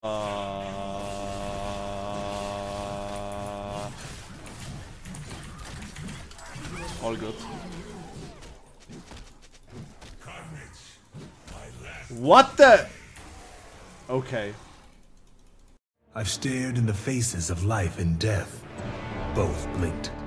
All good. What the? Okay. I've stared in the faces of life and death. Both blinked.